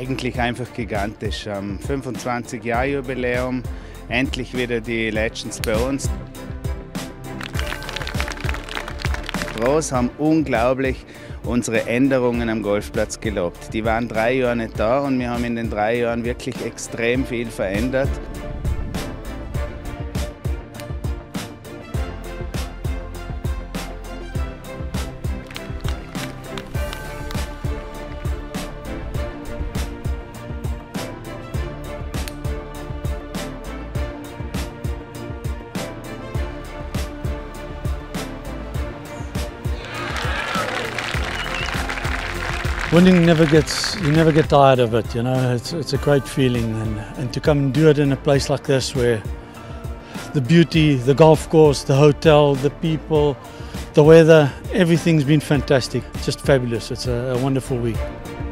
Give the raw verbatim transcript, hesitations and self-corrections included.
Eigentlich einfach gigantisch. Am fünfundzwanzig Jahr Jubiläum, endlich wieder die Legends bei uns. Die Pros haben unglaublich unsere Änderungen am Golfplatz gelobt. Die waren drei Jahre nicht da und wir haben in den drei Jahren wirklich extrem viel verändert. Winning never gets, you never get tired of it, you know, it's, it's a great feeling, and, and to come and do it in a place like this where the beauty, the golf course, the hotel, the people, the weather, everything's been fantastic, just fabulous. It's a, a wonderful week.